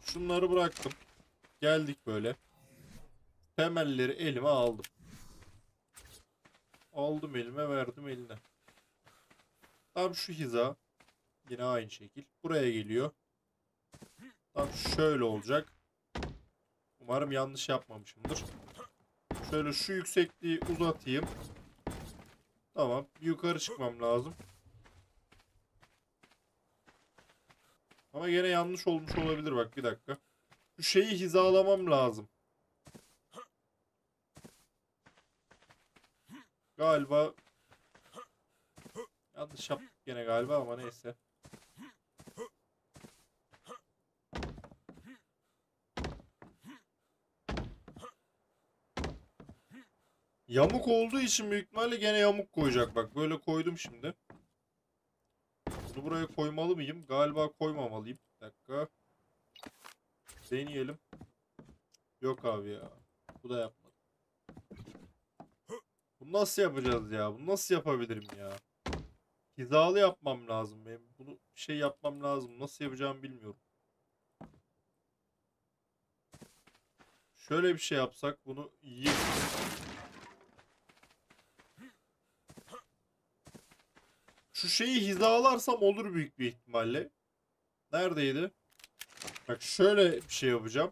Şunları bıraktım. Geldik böyle. Temelleri elime aldım. Aldım elime, verdim eline. Tam şu hiza. Yine aynı şekil. Buraya geliyor. Tam şöyle olacak. Umarım yanlış yapmamışımdır. Şöyle şu yüksekliği uzatayım. Tamam. Yukarı çıkmam lazım. Ama gene yanlış olmuş olabilir. Bak bir dakika. Şu şeyi hizalamam lazım. Galiba yanlış yaptık gene galiba ama neyse. Yamuk olduğu için büyük ihtimalle gene yamuk koyacak. Bak böyle koydum şimdi. Bunu buraya koymalı mıyım? Galiba koymamalıyım. Bir dakika. Deneyelim. Yok abi ya. Bu da yapmadı. Bunu nasıl yapacağız ya? Bunu nasıl yapabilirim ya? Hizalı yapmam lazım benim. Bunu bir şey yapmam lazım. Nasıl yapacağımı bilmiyorum. Şöyle bir şey yapsak bunu iyi. Şu şeyi hizalarsam olur büyük bir ihtimalle. Neredeydi? Bak şöyle bir şey yapacağım.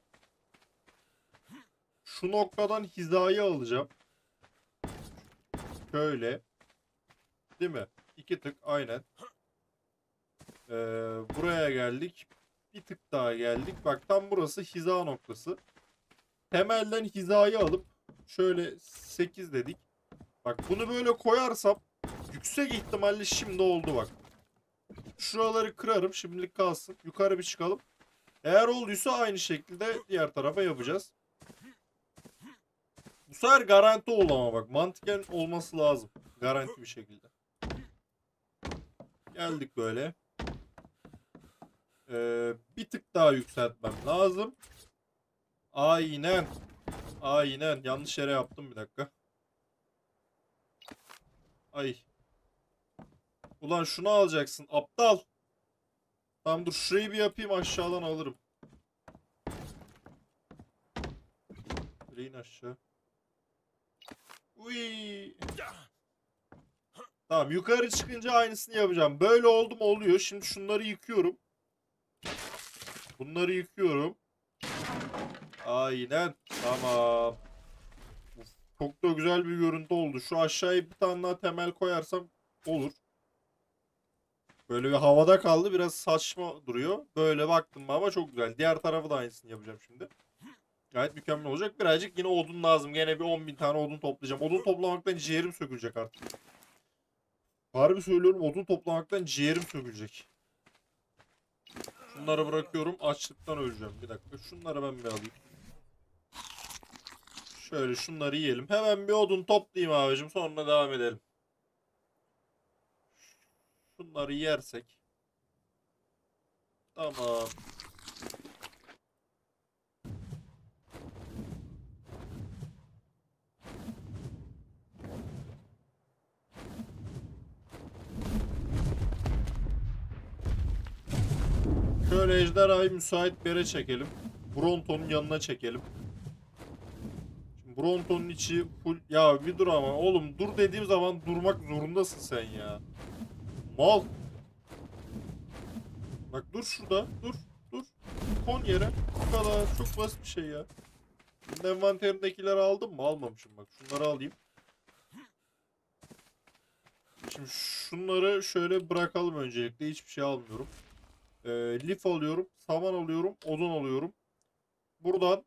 Şu noktadan hizayı alacağım. Şöyle. Değil mi? İki tık aynen. Buraya geldik. Bir tık daha geldik. Bak tam burası hiza noktası. Temelden hizayı alıp şöyle 8 dedik. Bak bunu böyle koyarsam yüksek ihtimalle şimdi oldu bak. Şuraları kırarım. Şimdilik kalsın. Yukarı bir çıkalım. Eğer olduysa aynı şekilde diğer tarafa yapacağız. Bu sefer garanti ol ama bak. Mantıken olması lazım. Garanti bir şekilde. Geldik böyle. Bir tık daha yükseltmem lazım. Aynen. Aynen. Yanlış yere yaptım bir dakika. Ay. Ulan şunu alacaksın. Aptal. Tamam dur şurayı bir yapayım aşağıdan alırım. İn aşağı. Uy. Tamam yukarı çıkınca aynısını yapacağım. Böyle oldu mu oluyor. Şimdi şunları yıkıyorum. Bunları yıkıyorum. Aynen. Tamam. Uf, çok da güzel bir görüntü oldu. Şu aşağıya bir tane daha temel koyarsam olur. Böyle bir havada kaldı. Biraz saçma duruyor. Böyle baktım ama çok güzel. Diğer tarafı da aynısını yapacağım şimdi. Gayet mükemmel olacak. Birazcık yine odun lazım. Gene bir 10.000 tane odun toplayacağım. Odun toplamaktan ciğerim sökülecek artık. Harbi söylüyorum odun toplamaktan ciğerim sökülecek. Şunları bırakıyorum. Açlıktan öleceğim. Bir dakika. Şunları ben bir alayım. Şöyle şunları yiyelim. Hemen bir odun toplayayım abicim. Sonra devam edelim. Şunları yersek. Tamam. Şöyle ejderhayı müsait bir yere çekelim. Bronto'nun yanına çekelim. Şimdi Bronto'nun içi full... Ya bir dur ama. Oğlum dur dediğim zaman durmak zorundasın sen ya. Mal. Bak dur şurada. Dur. Dur. Kon yere. Bu kadar. Çok basit bir şey ya. Şimdi envanterindekileri aldım mı? Almamışım bak. Şunları alayım. Şimdi şunları şöyle bırakalım öncelikle. Hiçbir şey almıyorum. Lif alıyorum. Saman alıyorum. Odun alıyorum. Buradan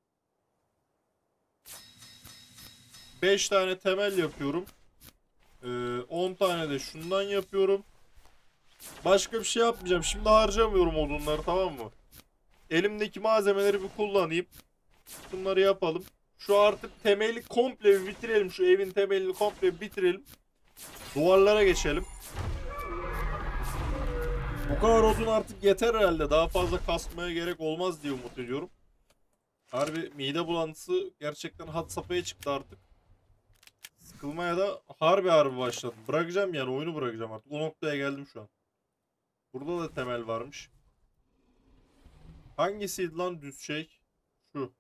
5 tane temel yapıyorum. 10 tane de şundan yapıyorum. Başka bir şey yapmayacağım. Şimdi harcamıyorum odunları tamam mı? Elimdeki malzemeleri bir kullanayım. Bunları yapalım. Şu artık temeli komple bir bitirelim. Şu evin temelini komple bir bitirelim. Duvarlara geçelim. Bu kadar odun artık yeter herhalde. Daha fazla kasmaya gerek olmaz diye umut ediyorum. Harbi mide bulantısı gerçekten had safhaya çıktı artık. Sıkılmaya da harbi başladım. Bırakacağım yani oyunu bırakacağım artık. O noktaya geldim şu an. Burada da temel varmış. Hangisiydi lan düz şey? Şu.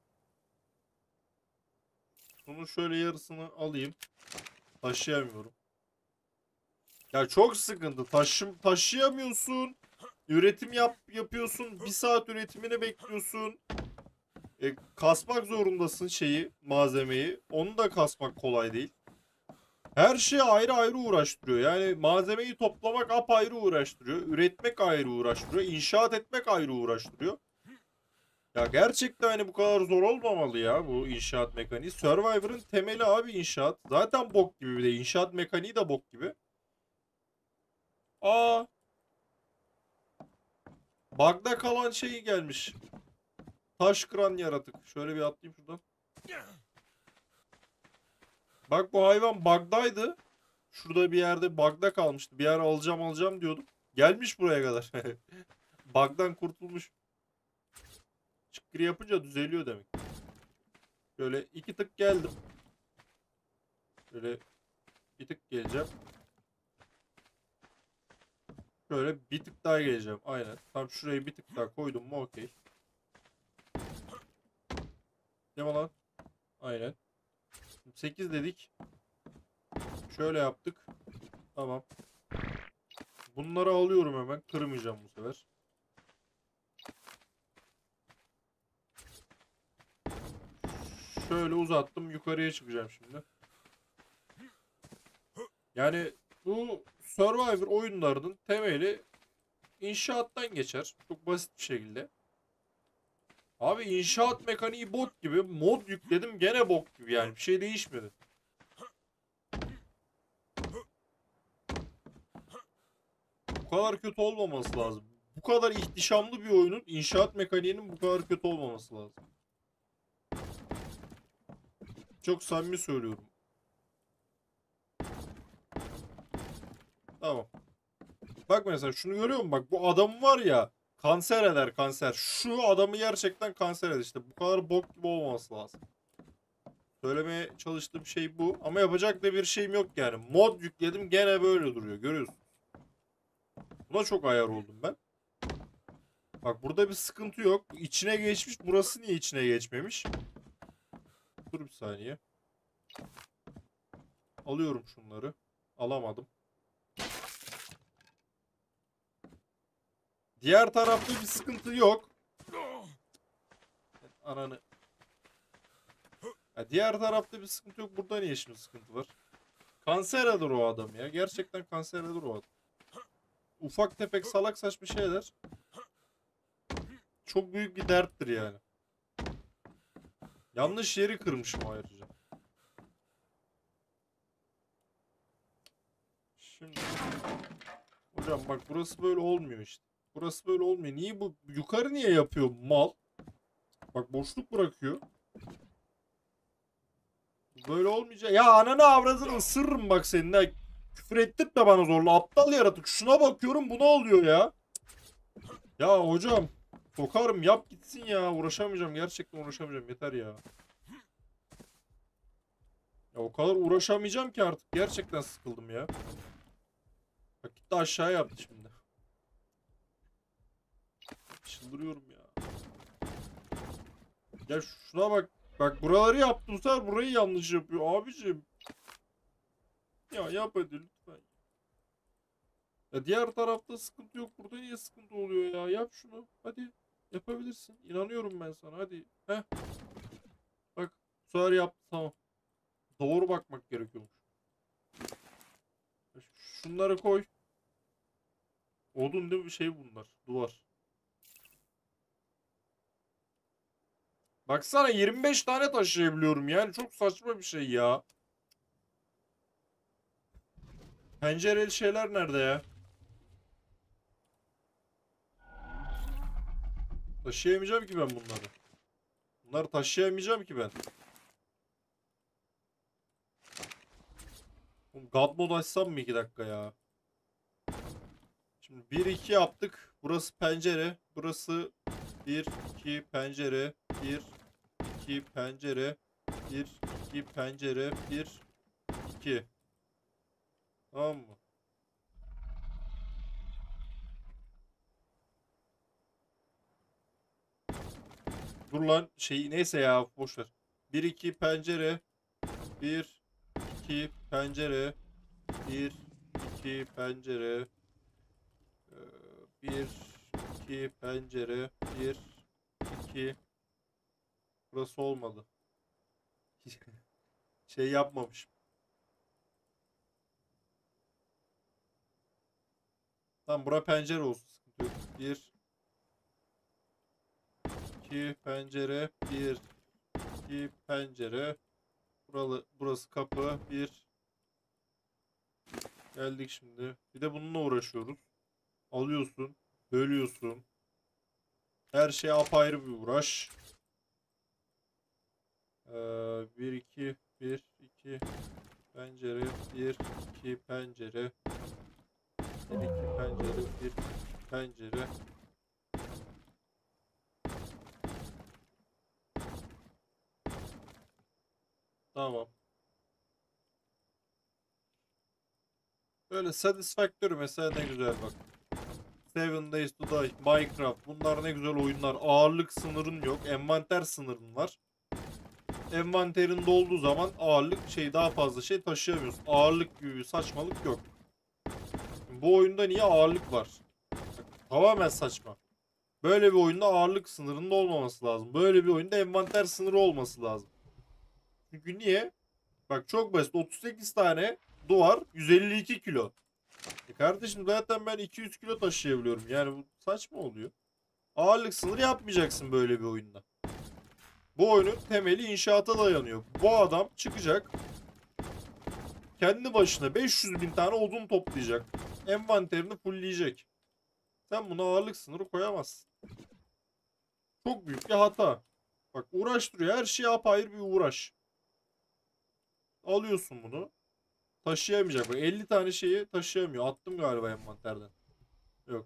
Bunu şöyle yarısını alayım. Taşıyamıyorum. Ya çok sıkıntı. Taşıyamıyorsun. Üretim yapıyorsun. Bir saat üretimini bekliyorsun. Kasmak zorundasın şeyi, malzemeyi. Onu da kasmak kolay değil. Her şey ayrı ayrı uğraştırıyor. Yani malzemeyi toplamak apayrı uğraştırıyor. Üretmek ayrı uğraştırıyor. İnşaat etmek ayrı uğraştırıyor. Ya gerçekten hani bu kadar zor olmamalı ya bu inşaat mekaniği. Survivor'ın temeli abi inşaat. Zaten bok gibi bir de inşaat mekaniği de bok gibi. Aa, bug'da kalan şey gelmiş. Taş kıran yaratık. Şöyle bir atlayayım şuradan. Bak bu hayvan bug'daydı. Şurada bir yerde bug'da kalmıştı. Bir ara alacağım diyordum. Gelmiş buraya kadar. Bug'dan kurtulmuş. Çıkırı yapınca düzeliyor demek. Böyle iki tık geldim. Böyle bir tık geleceğim. Şöyle bir tık daha geleceğim. Aynen. Tam şurayı bir tık daha koydum mu okey. Değil mi lan? Aynen. 8 dedik. Şöyle yaptık. Tamam. Bunları alıyorum hemen. Kırmayacağım bu sefer. Şöyle uzattım. Yukarıya çıkacağım şimdi. Yani bu Survivor oyunlarının temeli inşaattan geçer. Çok basit bir şekilde. Abi inşaat mekaniği bok gibi. Mod yükledim gene bok gibi yani. Bir şey değişmedi. Bu kadar kötü olmaması lazım. Bu kadar ihtişamlı bir oyunun inşaat mekaniğinin bu kadar kötü olmaması lazım. Çok samimi söylüyorum. Tamam. Bak mesela şunu görüyor musun? Bak bu adam var ya, kanser eder kanser. Şu adamı gerçekten kanser eder işte. Bu kadar bok gibi olmaması lazım. Söylemeye çalıştığım şey bu. Ama yapacak da bir şeyim yok yani. Mod yükledim gene böyle duruyor. Görüyorsun. Buna çok ayar oldum ben. Bak burada bir sıkıntı yok. İçine geçmiş. Burası niye içine geçmemiş? Dur bir saniye. Alıyorum şunları. Alamadım. Diğer tarafta bir sıkıntı yok. Ananı. Ya diğer tarafta bir sıkıntı yok. Burada niye şimdi sıkıntı var? Kanser eder o adam ya. Gerçekten kanser eder o adam. Ufak tefek salak saçma şeyler çok büyük bir derttir yani. Yanlış yeri kırmışım ayrıca. Şimdi hocam bak burası böyle olmuyor işte. Burası böyle olmuyor. Niye bu yukarı niye yapıyor mal? Bak boşluk bırakıyor. Böyle olmayacak. Ya ananı avradını ısırırım bak seninle. Küfür ettirtme bana zorla. Aptal yaratık. Şuna bakıyorum bu ne oluyor ya? Ya hocam. Sokarım yap gitsin ya. Uğraşamayacağım. Gerçekten uğraşamayacağım. Yeter ya. Ya o kadar uğraşamayacağım ki artık. Gerçekten sıkıldım ya. Bak gitti aşağıya yaptı şimdi. Çıldırıyorum ya. Ya şuna bak. Bak buraları yaptım. Sen burayı yanlış yapıyor abicim. Ya yap hadi lütfen. Ya diğer tarafta sıkıntı yok. Burada niye sıkıntı oluyor ya? Yap şunu. Hadi. Yapabilirsin. İnanıyorum ben sana. Hadi. Heh. Bak. Bu sefer yaptı. Tamam. Doğru bakmak gerekiyormuş. Şunları koy. Odun değil mi? Şey bunlar. Duvar. Baksana 25 tane taşıyabiliyorum. Yani çok saçma bir şey ya. Pencereli şeyler nerede ya? Taşıyamayacağım ki ben bunları. Bunları taşıyamayacağım ki ben. God mode açsam mı 2 dakika ya? Şimdi 1-2 yaptık. Burası pencere. Burası 1-2 pencere. 1-2 pencere. 1-2 pencere. 1-2. Tamam mı? Dur lan şey neyse ya boş ver. 1 2 pencere. 1 2 pencere. 1 2 pencere. 1 2 pencere. 1 2. Burası olmadı. Şey yapmamışım. Tamam bura pencere olsun. Sıkıntı yok. 1 2 pencere. 1 2 pencere. Burası kapı. Bir geldik şimdi. Bir de bununla uğraşıyoruz. Alıyorsun. Bölüyorsun. Her şey apayrı bir uğraş. 1 2 1 2 pencere. 1 2 pencere. 1 2 pencere. 1 2 pencere. Tamam. Böyle Satisfactory mesela ne güzel bak. Seven Days to Die, Minecraft bunlar ne güzel oyunlar. Ağırlık sınırın yok. Envanter sınırın var. Envanterin dolduğu zaman ağırlık şey daha fazla şey taşıyamıyorsun. Ağırlık gibi bir saçmalık yok. Bu oyunda niye ağırlık var? Bak, tamamen saçma. Böyle bir oyunda ağırlık sınırında olmaması lazım. Böyle bir oyunda envanter sınırı olması lazım. Çünkü niye? Bak çok basit. 38 tane duvar 152 kilo. Kardeşim zaten ben 200 kilo taşıyabiliyorum. Yani bu saçma oluyor. Ağırlık sınırı yapmayacaksın böyle bir oyunda. Bu oyunun temeli inşaata dayanıyor. Bu adam çıkacak. Kendi başına 500 bin tane odun toplayacak. Envanterini fullleyecek. Sen buna ağırlık sınırı koyamazsın. Çok büyük bir hata. Bak uğraştırıyor. Her şey apayrı bir uğraş. Alıyorsun bunu. Taşıyamayacak. Bak 50 tane şeyi taşıyamıyor. Attım galiba envanterden. Yok.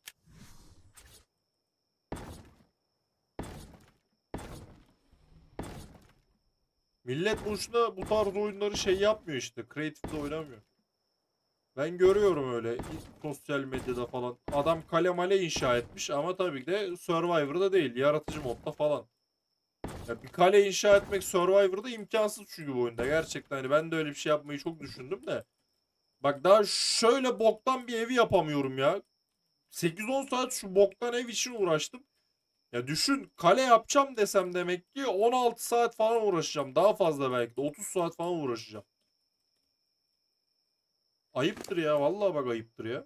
Millet boşuna bu tarz oyunları şey yapmıyor işte. Creative'de oynamıyor. Ben görüyorum öyle sosyal medyada falan. Adam kale male inşa etmiş ama tabii ki de Survivor'da değil. Yaratıcı modda falan. Ya bir kale inşa etmek Survivor'da imkansız çünkü bu oyunda. Gerçekten hani ben de öyle bir şey yapmayı çok düşündüm de. Bak daha şöyle boktan bir evi yapamıyorum ya. 8-10 saat şu boktan ev için uğraştım. Ya düşün kale yapacağım desem demek ki 16 saat falan uğraşacağım. Daha fazla belki de 30 saat falan uğraşacağım. Ayıptır ya vallahi bak ayıptır ya.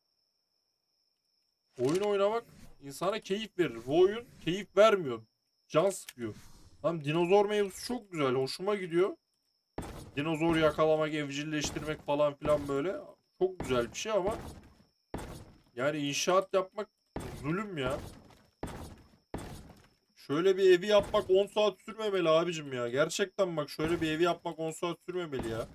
Oyun oynamak insana keyif verir. Bu oyun keyif vermiyor. Can sıkıyor. Tam dinozor mevzusu çok güzel. Hoşuma gidiyor. Dinozor yakalamak, evcilleştirmek falan filan böyle. Çok güzel bir şey ama yani inşaat yapmak zulüm ya. Şöyle bir evi yapmak 10 saat sürmemeli abicim ya. Gerçekten bak şöyle bir evi yapmak 10 saat sürmemeli ya.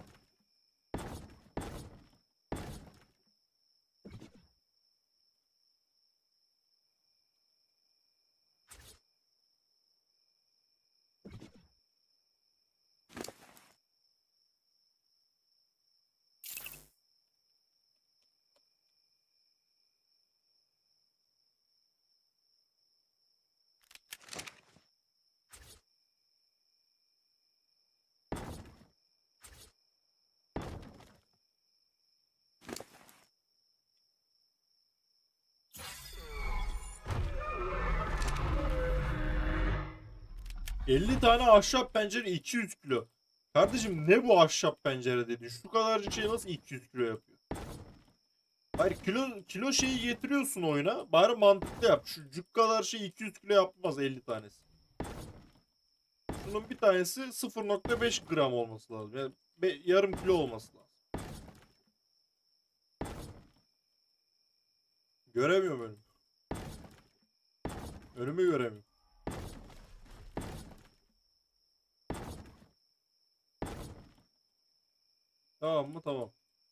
50 tane ahşap pencere 200 kilo. Kardeşim ne bu ahşap pencere dedi. Şu kadarcık şey nasıl 200 kilo yapıyor? Hayır kilo şeyi getiriyorsun oyuna. Bari mantıklı yap. Şu cuk kadar şey 200 kilo yapmaz 50 tanesi. Şunun bir tanesi 0,5 gram olması lazım. Yani yarım kilo olması lazım. Göremiyorum önümü. Önümü göremiyorum. Tamam mı? Tamam.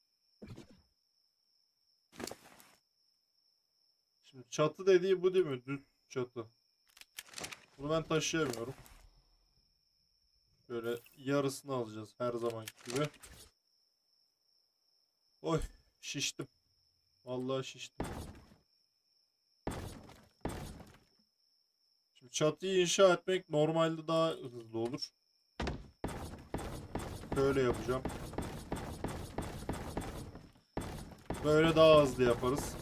Şimdi çatı dediği bu değil mi? Düz çatı. Bunu ben taşıyamıyorum. Şöyle yarısını alacağız her zamanki gibi. Oy şiştim. Vallahi şiştim. Şimdi çatıyı inşa etmek normalde daha hızlı olur. Şöyle yapacağım. Böyle daha hızlı yaparız.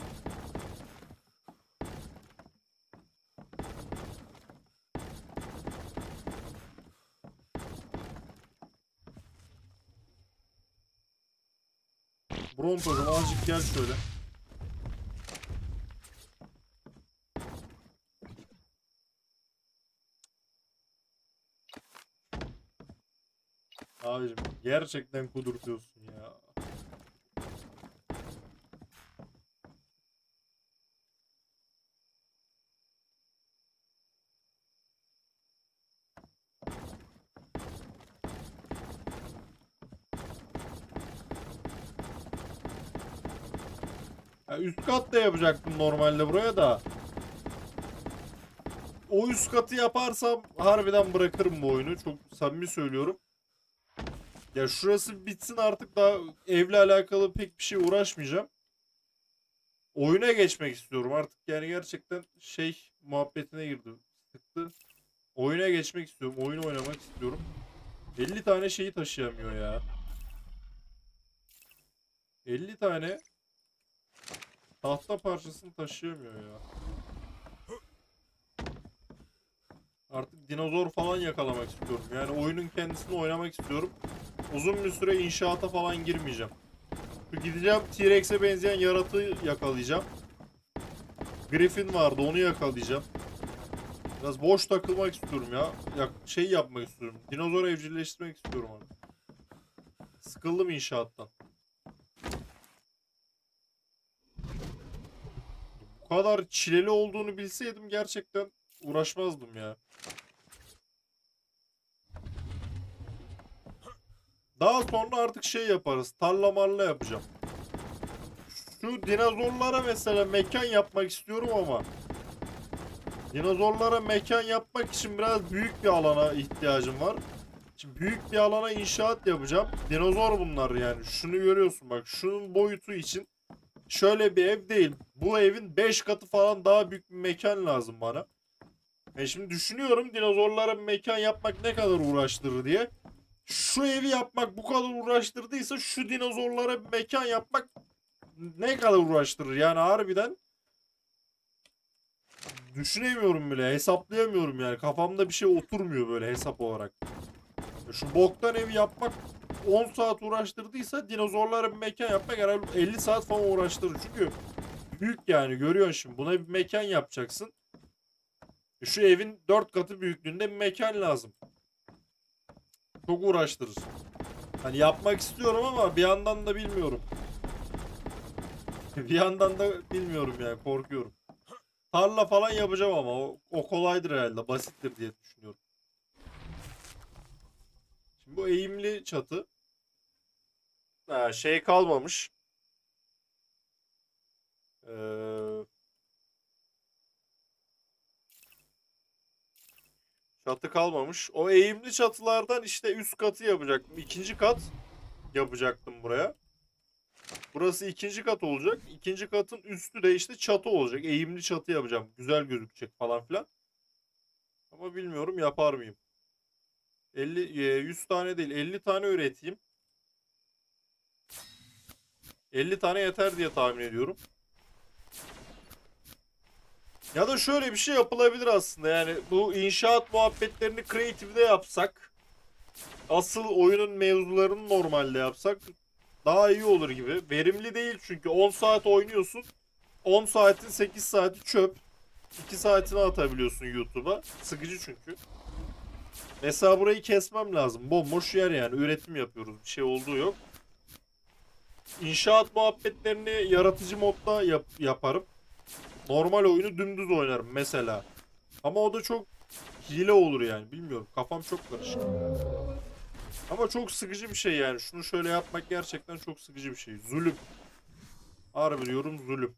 Bronto'cum azıcık gel şöyle. Abicim gerçekten kudurtuyorsun ya. Ya üst kat da yapacaktım normalde buraya da. O üst katı yaparsam harbiden bırakırım bu oyunu. Çok samimi söylüyorum. Ya şurası bitsin artık, daha evle alakalı pek bir şey uğraşmayacağım. Oyuna geçmek istiyorum artık, yani gerçekten şey muhabbetine girdi. Sıktı. Oyuna geçmek istiyorum. Oyun oynamak istiyorum. 50 tane şeyi taşıyamıyor ya. 50 tane tahta parçasını taşıyamıyor ya. Artık dinozor falan yakalamak istiyorum. Yani oyunun kendisini oynamak istiyorum. Uzun bir süre inşaata falan girmeyeceğim. Gideceğim, T-Rex'e benzeyen yaratığı yakalayacağım. Griffin vardı, onu yakalayacağım. Biraz boş takılmak istiyorum ya. Şey yapmak istiyorum. Dinozor evcilleştirmek istiyorum abi. Sıkıldım inşaattan. Bu kadar çileli olduğunu bilseydim gerçekten uğraşmazdım ya. Daha sonra artık şey yaparız. Tarla marla yapacağım. Şu dinozorlara mesela mekan yapmak istiyorum ama dinozorlara mekan yapmak için biraz büyük bir alana ihtiyacım var. Şimdi büyük bir alana inşaat yapacağım. Dinozor bunlar yani. Şunu görüyorsun bak. Şunun boyutu için şöyle bir ev değil. Bu evin 5 katı falan daha büyük bir mekan lazım bana. Şimdi düşünüyorum dinozorlara mekan yapmak ne kadar uğraştırır diye. Şu evi yapmak bu kadar uğraştırdıysa şu dinozorlara bir mekan yapmak ne kadar uğraştırır yani harbiden düşünemiyorum bile, hesaplayamıyorum yani, kafamda bir şey oturmuyor böyle hesap olarak. Şu boktan evi yapmak 10 saat uğraştırdıysa dinozorlara bir mekan yapmak herhalde 50 saat falan uğraştırır. Çünkü büyük yani, görüyorsun şimdi buna bir mekan yapacaksın. Şu evin 4 katı büyüklüğünde bir mekan lazım. Çok uğraştırır. Hani yapmak istiyorum ama bir yandan da bilmiyorum. Bir yandan da bilmiyorum yani, korkuyorum. Tarla falan yapacağım ama o kolaydır herhalde. Basittir diye düşünüyorum. Şimdi bu eğimli çatı. Ha, şey kalmamış. Ee, çatı kalmamış. O eğimli çatılardan işte üst katı yapacaktım. İkinci kat yapacaktım buraya. Burası ikinci kat olacak. İkinci katın üstü de işte çatı olacak. Eğimli çatı yapacağım. Güzel gözükecek falan filan. Ama bilmiyorum yapar mıyım. 100 tane değil 50 tane üreteyim. 50 tane yeter diye tahmin ediyorum. Ya da şöyle bir şey yapılabilir aslında. Yani bu inşaat muhabbetlerini Creative'de yapsak, asıl oyunun mevzularını normalde yapsak daha iyi olur gibi. Verimli değil çünkü 10 saat oynuyorsun. 10 saatin 8 saati çöp. 2 saatini atabiliyorsun YouTube'a. Sıkıcı çünkü. Mesela burayı kesmem lazım. Bomboş yer yani. Üretim yapıyoruz. Bir şey olduğu yok. İnşaat muhabbetlerini yaratıcı modda yaparım. Normal oyunu dümdüz oynarım mesela. Ama o da çok hile olur yani. Bilmiyorum. Kafam çok karışık. Ama çok sıkıcı bir şey yani. Şunu şöyle yapmak gerçekten çok sıkıcı bir şey. Zulüm. Harbi diyorum, zulüm.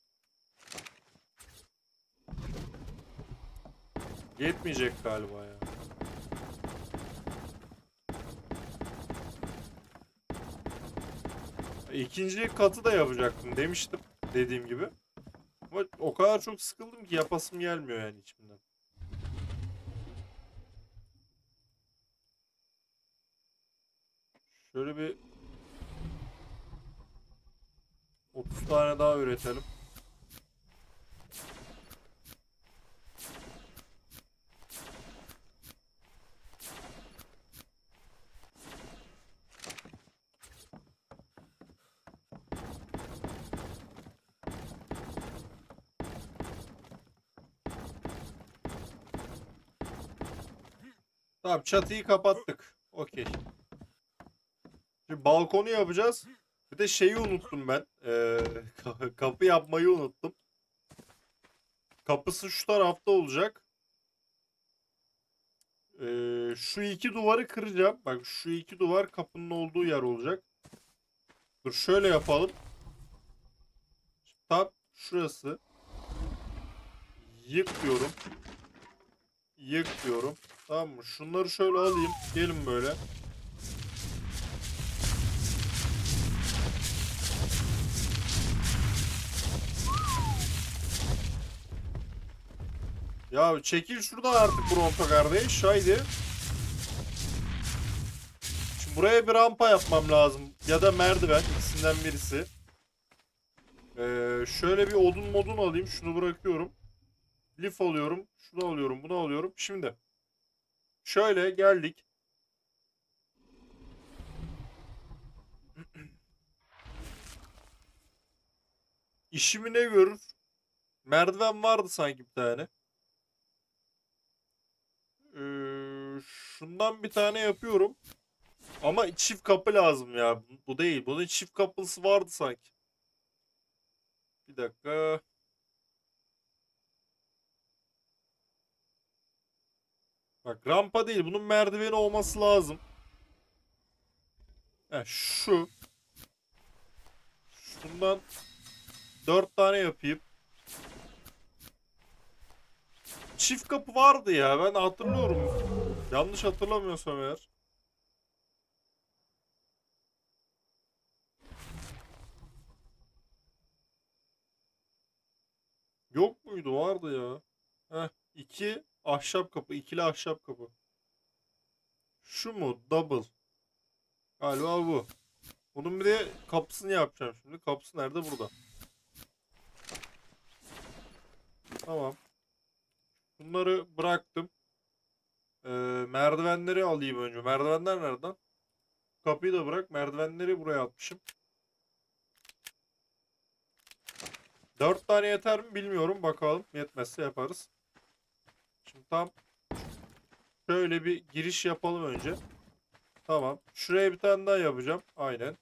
Yetmeyecek galiba ya. İkinci katı da yapacaktım demiştim. Dediğim gibi. Ama o kadar çok sıkıldım ki yapasım gelmiyor yani içimden. Şöyle bir 30 tane daha üretelim. Tamam, çatıyı kapattık. Okey. Şimdi balkonu yapacağız. Bir de şeyi unuttum ben. Kapı yapmayı unuttum. Kapısı şu tarafta olacak. Şu iki duvarı kıracağım. Bak, şu iki duvar kapının olduğu yer olacak. Dur, şöyle yapalım. Tam şurası. Yık diyorum. Yık diyorum. Tamam mı? Şunları şöyle alayım. Gelin böyle. Ya çekil şuradan artık Bronto kardeş. Haydi. Şimdi buraya bir rampa yapmam lazım. Ya da merdiven. İkisinden birisi. Şöyle bir odun modun alayım. Şunu bırakıyorum. Lif alıyorum. Şunu alıyorum. Bunu alıyorum. Şimdi. Şöyle geldik. İşimi ne görür? Merdiven vardı sanki bir tane. Şundan bir tane yapıyorum. Ama çift kapı lazım ya. Bu değil. Bunun çift kapısı vardı sanki. Bir dakika. Bak, rampa değil. Bunun merdiveni olması lazım. Heh, şu. Şundan 4 tane yapayım. Çift kapı vardı ya. Ben hatırlıyorum. Yanlış hatırlamıyorsam eğer. Yok muydu? Vardı ya. Heh, iki ahşap kapı. İkili ahşap kapı. Şu mu? Double. Galiba bu. Bunun bir de kapısını yapacağım şimdi. Kapısı nerede? Burada. Tamam. Bunları bıraktım. Ee, merdivenleri alayım önce. Merdivenler nereden? Kapıyı da bırak. Merdivenleri buraya atmışım. 4 tane yeter mi bilmiyorum. Bakalım. Yetmezse yaparız. Şimdi tam şöyle bir giriş yapalım önce. Tamam. Şuraya bir tane daha yapacağım. Aynen.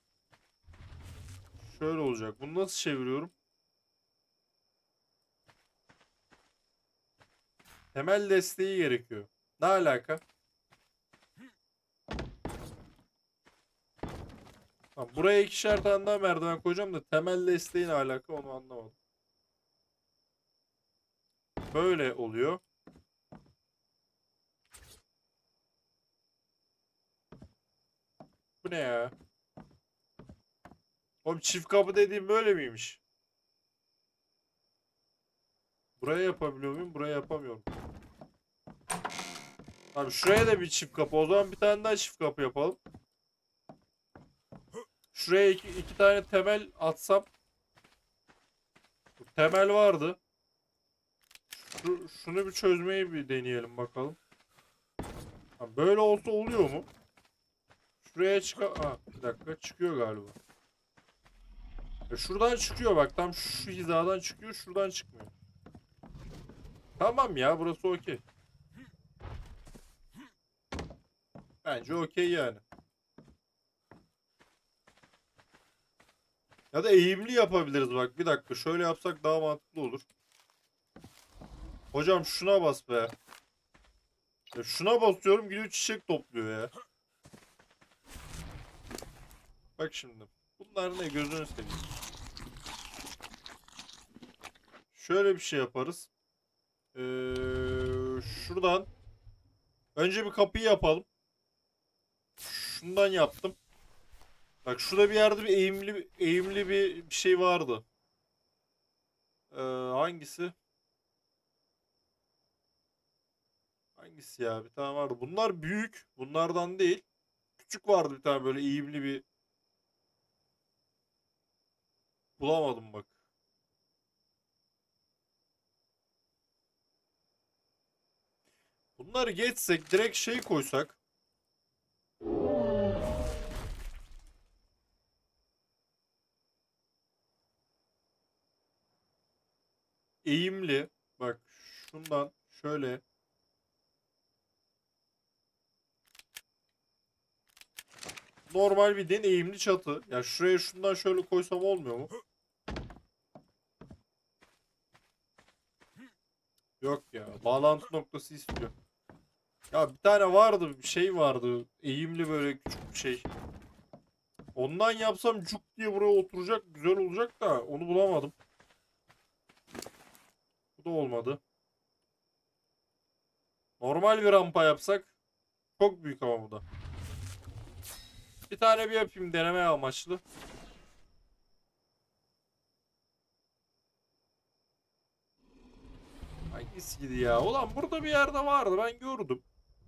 Şöyle olacak. Bunu nasıl çeviriyorum? Temel desteği gerekiyor. Ne alaka? Tamam, buraya ikişer tane daha merdiven koyacağım da temel desteği ne alaka onu anlamadım. Böyle oluyor. Bu ne ya? Oğlum, çift kapı dediğim böyle miymiş? Buraya yapabiliyor muyum? Buraya yapamıyorum. Abi şuraya da bir çift kapı. O zaman bir tane daha çift kapı yapalım. Şuraya iki tane temel atsam. Temel vardı. Şunu bir çözmeyi bir deneyelim bakalım. Ha, böyle olsa oluyor mu? Şuraya bir dakika, çıkıyor galiba. Şuradan çıkıyor bak. Tam şu hizadan çıkıyor. Şuradan çıkmıyor. Tamam ya, burası okey. Bence okey yani. Ya da eğimli yapabiliriz bak. Bir dakika, şöyle yapsak daha mantıklı olur. Hocam şuna bas be. Ya şuna basıyorum, gidiyor çiçek topluyor ya. Bak şimdi. Bunlar ne, gözünü seveyim. Şöyle bir şey yaparız. Ee, şuradan önce bir kapıyı yapalım. Şundan yaptım. Bak, şurada bir yerde bir eğimli bir şey vardı. Hangisi? Hangisi ya? Bir tane vardı. Bunlar büyük. Bunlardan değil. küçük vardı bir tane böyle eğimli bir. Bulamadım bak. Bunları geçsek direkt şey koysak. Eğimli. Bak şundan şöyle. Normal bir eğimli çatı. Ya şuraya şundan şöyle koysam olmuyor mu? Yok ya. Bağlantı noktası istiyor. Ya bir tane vardı. Bir şey vardı. Eğimli böyle küçük bir şey. Ondan yapsam cuk diye buraya oturacak. Güzel olacak da onu bulamadım. Bu da olmadı. Normal bir rampa yapsak çok büyük ama bu da. Bir tane bir yapayım deneme amaçlı. Hangisiydi ya? Ulan burada bir yerde vardı ben gördüm.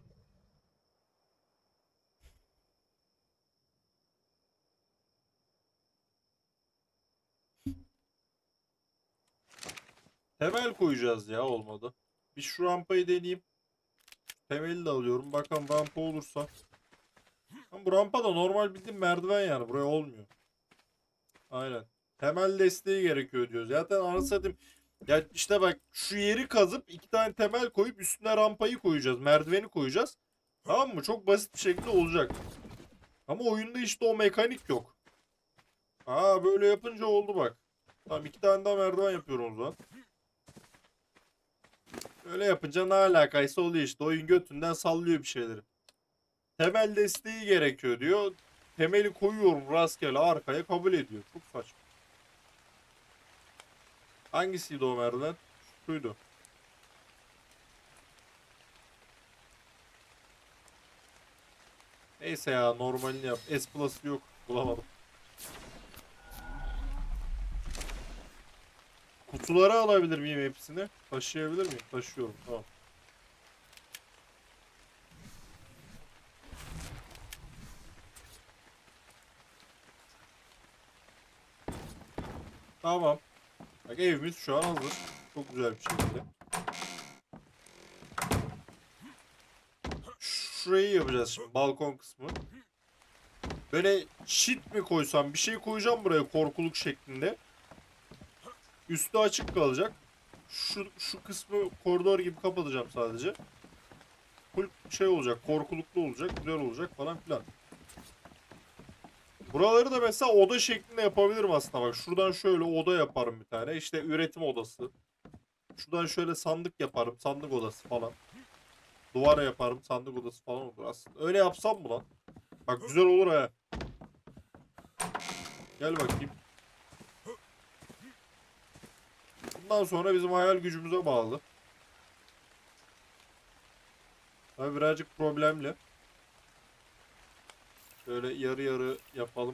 Temel koyacağız ya olmadı. Bir şu rampayı deneyeyim. Temeli de alıyorum. Bakalım rampa olursa. Ama bu rampa da normal bildiğin merdiven yani. Buraya olmuyor. Aynen. Temel desteği gerekiyor diyor. Zaten anasını satayım. Ya işte bak şu yeri kazıp iki tane temel koyup üstüne rampayı koyacağız. Merdiveni koyacağız. Tamam mı? Çok basit bir şekilde olacak. Ama oyunda işte o mekanik yok. Aa böyle yapınca oldu bak. Tamam iki tane daha merdiven yapıyorum o zaman. Öyle yapınca ne alakaysa oluyor işte. Oyun götünden sallıyor bir şeyleri. Temel desteği gerekiyor diyor. Temeli koyuyorum rastgele arkaya kabul ediyor. Çok saçma. Hangisiydi o merdiven? Şuydu. Neyse ya normalini yap. S Plus yok. Bulamadım. Kutuları alabilir miyim hepsini? Taşıyabilir miyim? Taşıyorum. Tamam. Tamam. Bak evimiz şu an hazır. Çok güzel bir şekilde. Şurayı yapacağız şimdi. Balkon kısmı. Böyle çit mi koysam? Bir şey koyacağım buraya korkuluk şeklinde. Üstü açık kalacak. Şu kısmı koridor gibi kapatacağım sadece. Full şey olacak. Korkuluklu olacak. Güzel olacak falan filan. Buraları da mesela oda şeklinde yapabilirim aslında. Bak şuradan şöyle oda yaparım bir tane. İşte üretim odası. Şuradan şöyle sandık yaparım. Sandık odası falan. Duvara yaparım. Sandık odası falan olur aslında. Öyle yapsam mı lan? Bak güzel olur ha. Gel bakayım. Bundan sonra bizim hayal gücümüze bağlı. Tabii birazcık problemli. Şöyle yarı yarı yapalım.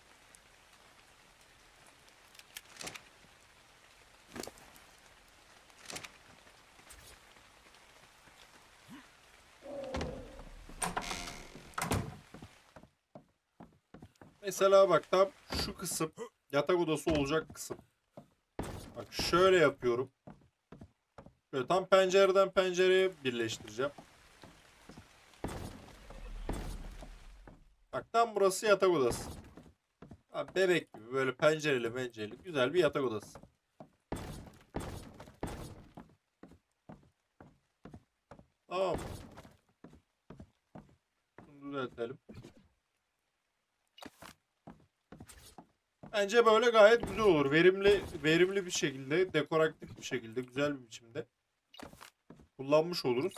Mesela bak tam şu kısım yatak odası olacak kısım. Bak şöyle yapıyorum. Böyle tam pencereden pencereye birleştireceğim. Bak tam burası yatak odası. Abi bebek gibi böyle pencereli pencereli güzel bir yatak odası. Tamam mı? Bunu düzeltelim. Bence böyle gayet güzel olur. Verimli bir şekilde, dekoratif bir şekilde, güzel bir biçimde kullanmış oluruz.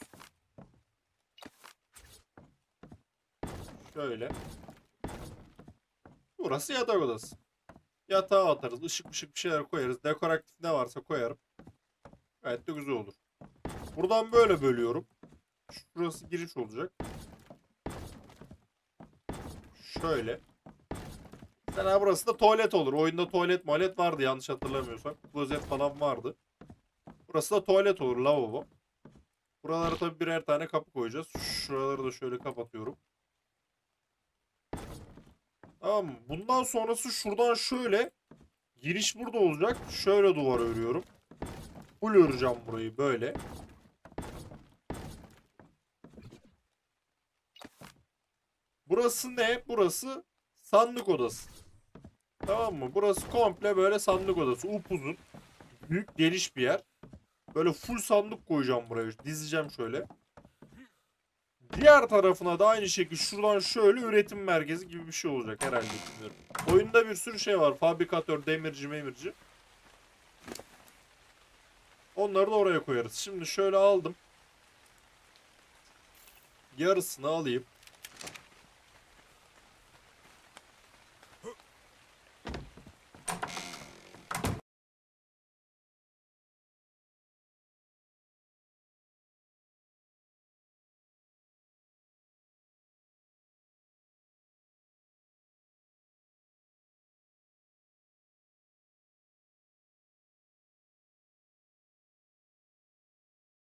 Şöyle. Burası yatak odası. Yatağa atarız. Işık ışık bir şeyler koyarız. Dekoratif ne varsa koyarım. Gayet de güzel olur. Buradan böyle bölüyorum. Şurası giriş olacak. Şöyle. Mesela burası da tuvalet olur. Oyunda tuvalet vardı yanlış hatırlamıyorsam. Klozet falan vardı. Burası da tuvalet olur. Lavabo. Buralara tabii birer tane kapı koyacağız. Şuraları da şöyle kapatıyorum. Tamam mı? Bundan sonrası şuradan şöyle. Giriş burada olacak. Şöyle duvar örüyorum. Full öreceğim burayı böyle. Burası ne? Burası sandık odası. Tamam mı? Burası komple böyle sandık odası. Upuzun. Büyük geniş bir yer. Böyle full sandık koyacağım buraya. Dizeceğim şöyle. Diğer tarafına da aynı şekilde şuradan şöyle üretim merkezi gibi bir şey olacak herhalde, bilmiyorum. Oyunda bir sürü şey var. Fabrikatör, demirci, memirci. Onları da oraya koyarız. Şimdi şöyle aldım. Yarısını alayım.